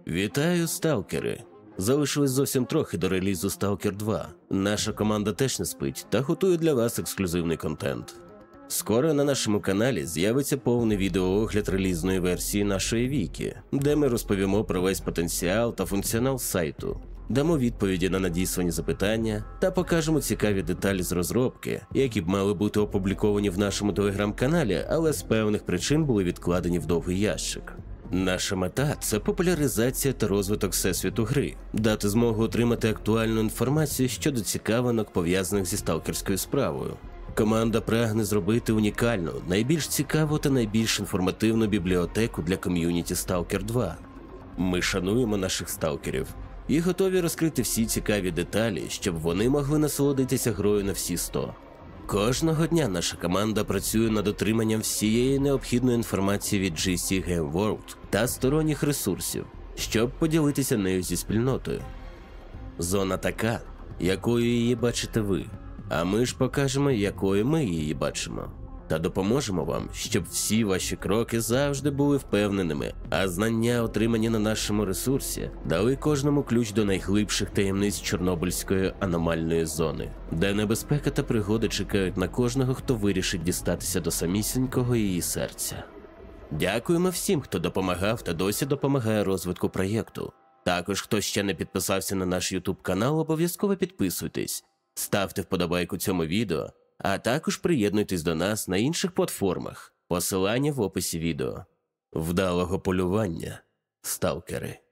Вітаю, сталкери! Залишилось зовсім трохи до релізу Stalker 2. Наша команда теж не спить та готує для вас ексклюзивний контент. Скоро на нашому каналі з'явиться повний відеоогляд релізної версії нашої віки, де ми розповімо про весь потенціал та функціонал сайту, дамо відповіді на надіслані запитання та покажемо цікаві деталі з розробки, які б мали бути опубліковані в нашому телеграм-каналі, але з певних причин були відкладені в довгий ящик. Наша мета – це популяризація та розвиток всесвіту гри, дати змогу отримати актуальну інформацію щодо цікавинок, пов'язаних зі сталкерською справою. Команда прагне зробити унікальну, найбільш цікаву та найбільш інформативну бібліотеку для ком'юніті Stalker 2. Ми шануємо наших сталкерів і готові розкрити всі цікаві деталі, щоб вони могли насолодитися грою на всі 100. Кожного дня наша команда працює над отриманням всієї необхідної інформації від GC Game World та сторонніх ресурсів, щоб поділитися нею зі спільнотою. Зона така, якою її бачите ви, а ми ж покажемо, якою ми її бачимо. Та допоможемо вам, щоб всі ваші кроки завжди були впевненими, а знання, отримані на нашому ресурсі, дали кожному ключ до найглибших таємниць Чорнобильської аномальної зони, де небезпека та пригоди чекають на кожного, хто вирішить дістатися до самісінького її серця. Дякуємо всім, хто допомагав та досі допомагає розвитку проєкту. Також, хто ще не підписався на наш YouTube канал, обов'язково підписуйтесь, ставте вподобайку цьому відео, а також приєднуйтесь до нас на інших платформах. Посилання в описі відео. Вдалого полювання, сталкери!